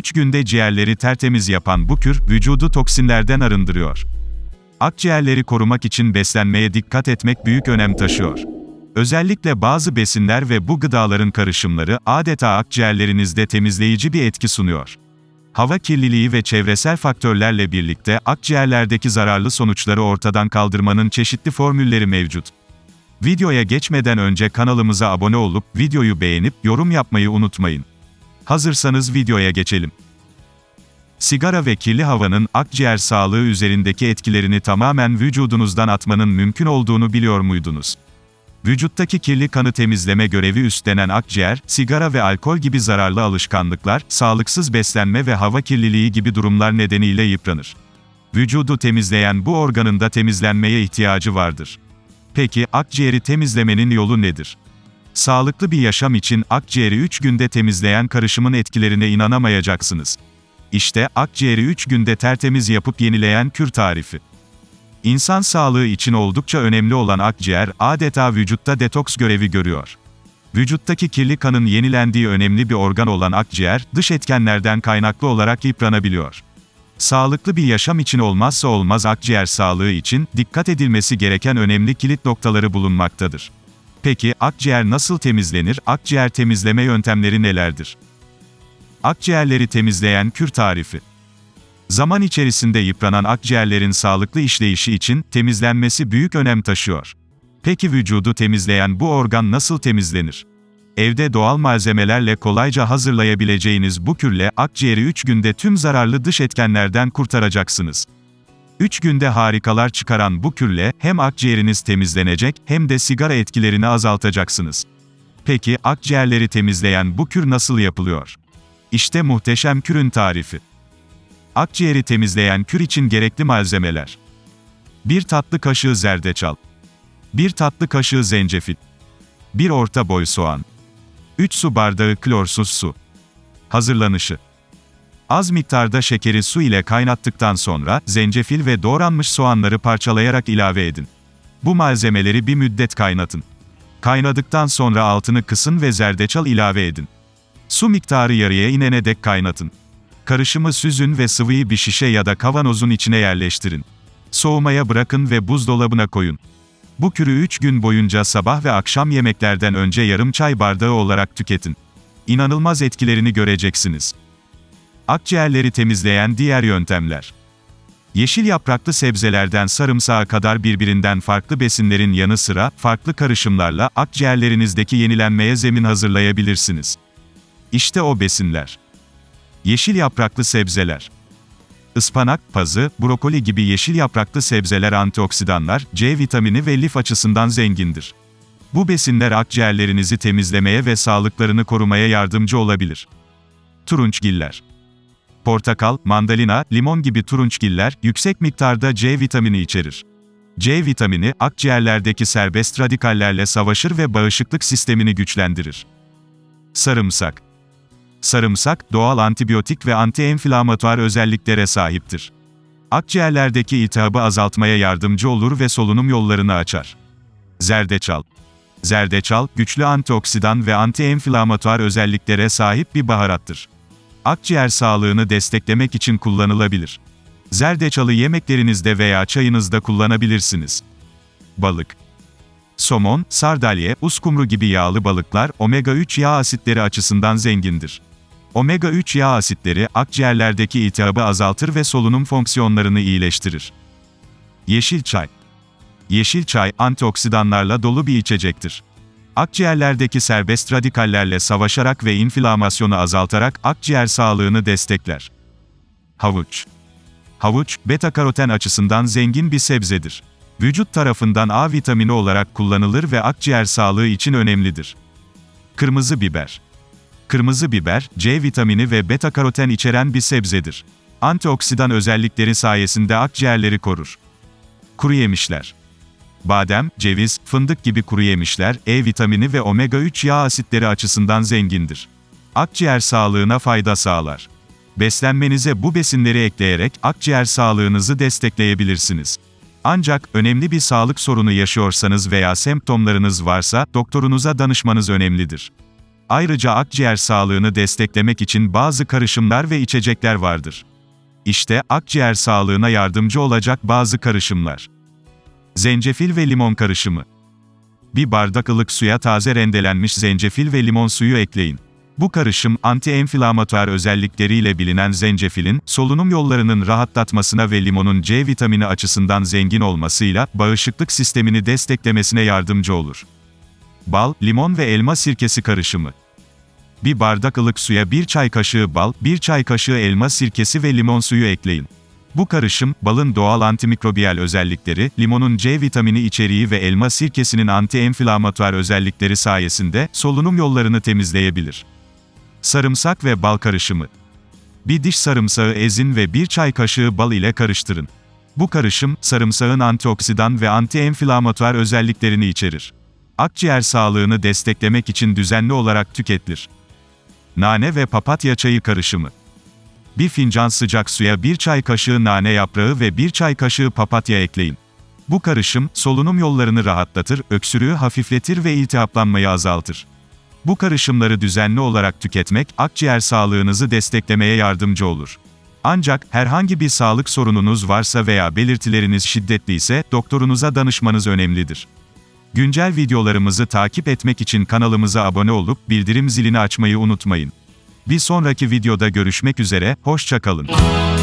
3 günde ciğerleri tertemiz yapan bu kür, vücudu toksinlerden arındırıyor. Akciğerleri korumak için beslenmeye dikkat etmek büyük önem taşıyor. Özellikle bazı besinler ve bu gıdaların karışımları, adeta akciğerlerinizde temizleyici bir etki sunuyor. Hava kirliliği ve çevresel faktörlerle birlikte akciğerlerdeki zararlı sonuçları ortadan kaldırmanın çeşitli formülleri mevcut. Videoya geçmeden önce kanalımıza abone olup, videoyu beğenip, yorum yapmayı unutmayın. Hazırsanız videoya geçelim. Sigara ve kirli havanın, akciğer sağlığı üzerindeki etkilerini tamamen vücudunuzdan atmanın mümkün olduğunu biliyor muydunuz? Vücuttaki kirli kanı temizleme görevi üstlenen akciğer, sigara ve alkol gibi zararlı alışkanlıklar, sağlıksız beslenme ve hava kirliliği gibi durumlar nedeniyle yıpranır. Vücudu temizleyen bu organın da temizlenmeye ihtiyacı vardır. Peki, akciğeri temizlemenin yolu nedir? Sağlıklı bir yaşam için akciğeri 3 günde temizleyen karışımın etkilerine inanamayacaksınız. İşte, akciğeri 3 günde tertemiz yapıp yenileyen kür tarifi. İnsan sağlığı için oldukça önemli olan akciğer, adeta vücutta detoks görevi görüyor. Vücuttaki kirli kanın yenilendiği önemli bir organ olan akciğer, dış etkenlerden kaynaklı olarak yıpranabiliyor. Sağlıklı bir yaşam için olmazsa olmaz akciğer sağlığı için, dikkat edilmesi gereken önemli kilit noktaları bulunmaktadır. Peki, akciğer nasıl temizlenir, akciğer temizleme yöntemleri nelerdir? Akciğerleri temizleyen kür tarifi. Zaman içerisinde yıpranan akciğerlerin sağlıklı işleyişi için, temizlenmesi büyük önem taşıyor. Peki vücudu temizleyen bu organ nasıl temizlenir? Evde doğal malzemelerle kolayca hazırlayabileceğiniz bu kürle, akciğeri 3 günde tüm zararlı dış etkenlerden kurtaracaksınız. 3 günde harikalar çıkaran bu kürle, hem akciğeriniz temizlenecek, hem de sigara etkilerini azaltacaksınız. Peki, akciğerleri temizleyen bu kür nasıl yapılıyor? İşte muhteşem kürün tarifi. Akciğeri temizleyen kür için gerekli malzemeler. 1 tatlı kaşığı zerdeçal. 1 tatlı kaşığı zencefil. 1 orta boy soğan. 3 su bardağı klorsuz su. Hazırlanışı. Az miktarda şekeri su ile kaynattıktan sonra, zencefil ve doğranmış soğanları parçalayarak ilave edin. Bu malzemeleri bir müddet kaynatın. Kaynadıktan sonra altını kısın ve zerdeçal ilave edin. Su miktarı yarıya inene dek kaynatın. Karışımı süzün ve sıvıyı bir şişe ya da kavanozun içine yerleştirin. Soğumaya bırakın ve buzdolabına koyun. Bu kürü 3 gün boyunca sabah ve akşam yemeklerden önce yarım çay bardağı olarak tüketin. İnanılmaz etkilerini göreceksiniz. Akciğerleri temizleyen diğer yöntemler. Yeşil yapraklı sebzelerden sarımsağa kadar birbirinden farklı besinlerin yanı sıra, farklı karışımlarla akciğerlerinizdeki yenilenmeye zemin hazırlayabilirsiniz. İşte o besinler. Yeşil yapraklı sebzeler. Ispanak, pazı, brokoli gibi yeşil yapraklı sebzeler antioksidanlar, C vitamini ve lif açısından zengindir. Bu besinler akciğerlerinizi temizlemeye ve sağlıklarını korumaya yardımcı olabilir. Turunçgiller. Portakal, mandalina, limon gibi turunçgiller, yüksek miktarda C vitamini içerir. C vitamini, akciğerlerdeki serbest radikallerle savaşır ve bağışıklık sistemini güçlendirir. Sarımsak. Sarımsak, doğal antibiyotik ve anti-enflamatuar özelliklere sahiptir. Akciğerlerdeki iltihabı azaltmaya yardımcı olur ve solunum yollarını açar. Zerdeçal. Zerdeçal, güçlü antioksidan ve anti-enflamatuar özelliklere sahip bir baharattır. Akciğer sağlığını desteklemek için kullanılabilir. Zerdeçalı yemeklerinizde veya çayınızda kullanabilirsiniz. Balık. Somon, sardalya, uskumru gibi yağlı balıklar, omega-3 yağ asitleri açısından zengindir. Omega-3 yağ asitleri, akciğerlerdeki iltihabı azaltır ve solunum fonksiyonlarını iyileştirir. Yeşil çay. Yeşil çay, antioksidanlarla dolu bir içecektir. Akciğerlerdeki serbest radikallerle savaşarak ve inflamasyonu azaltarak akciğer sağlığını destekler. Havuç. Havuç, beta-karoten açısından zengin bir sebzedir. Vücut tarafından A vitamini olarak kullanılır ve akciğer sağlığı için önemlidir. Kırmızı biber. Kırmızı biber, C vitamini ve beta-karoten içeren bir sebzedir. Antioksidan özellikleri sayesinde akciğerleri korur. Kuru yemişler. Badem, ceviz, fındık gibi kuru yemişler, E vitamini ve omega-3 yağ asitleri açısından zengindir. Akciğer sağlığına fayda sağlar. Beslenmenize bu besinleri ekleyerek akciğer sağlığınızı destekleyebilirsiniz. Ancak, önemli bir sağlık sorunu yaşıyorsanız veya semptomlarınız varsa, doktorunuza danışmanız önemlidir. Ayrıca akciğer sağlığını desteklemek için bazı karışımlar ve içecekler vardır. İşte, akciğer sağlığına yardımcı olacak bazı karışımlar. Zencefil ve limon karışımı. Bir bardak ılık suya taze rendelenmiş zencefil ve limon suyu ekleyin. Bu karışım, anti-enflamatuar özellikleriyle bilinen zencefilin, solunum yollarının rahatlatmasına ve limonun C vitamini açısından zengin olmasıyla, bağışıklık sistemini desteklemesine yardımcı olur. Bal, limon ve elma sirkesi karışımı. Bir bardak ılık suya 1 çay kaşığı bal, 1 çay kaşığı elma sirkesi ve limon suyu ekleyin. Bu karışım, balın doğal antimikrobiyal özellikleri, limonun C vitamini içeriği ve elma sirkesinin anti-enflamatuar özellikleri sayesinde, solunum yollarını temizleyebilir. Sarımsak ve bal karışımı. Bir diş sarımsağı ezin ve 1 çay kaşığı bal ile karıştırın. Bu karışım, sarımsağın antioksidan ve anti-enflamatuar özelliklerini içerir. Akciğer sağlığını desteklemek için düzenli olarak tüketilir. Nane ve papatya çayı karışımı. Bir fincan sıcak suya 1 çay kaşığı nane yaprağı ve 1 çay kaşığı papatya ekleyin. Bu karışım, solunum yollarını rahatlatır, öksürüğü hafifletir ve iltihaplanmayı azaltır. Bu karışımları düzenli olarak tüketmek, akciğer sağlığınızı desteklemeye yardımcı olur. Ancak, herhangi bir sağlık sorununuz varsa veya belirtileriniz şiddetliyse, doktorunuza danışmanız önemlidir. Güncel videolarımızı takip etmek için kanalımıza abone olup, bildirim zilini açmayı unutmayın. Bir sonraki videoda görüşmek üzere, hoşça kalın.